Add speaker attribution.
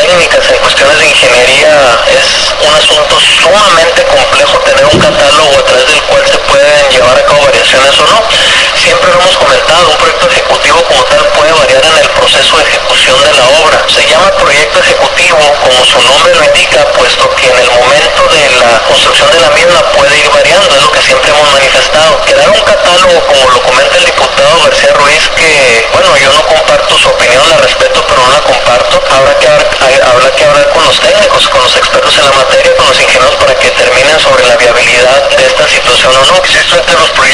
Speaker 1: técnicas, en cuestiones de ingeniería, es un asunto sumamente complejo tener un catálogo a través del cual se pueden llevar a cabo variaciones o no. Siempre lo hemos comentado, un proyecto ejecutivo como tal puede variar en el proceso de ejecución de la obra. Se llama proyecto ejecutivo, como su nombre lo indica, puesto que en el momento de la construcción de la misma puede ir variando, es lo que siempre hemos manifestado. Quedar un catálogo, como lo comenta el diputado García Ruiz, que, bueno, yo no comparto su opinión, la respeto, pero no la comparto. Habrá que hablar con los técnicos, con los expertos en la materia, con los ingenieros, para que determinen sobre la viabilidad de esta situación o no. Existen entre los proyectos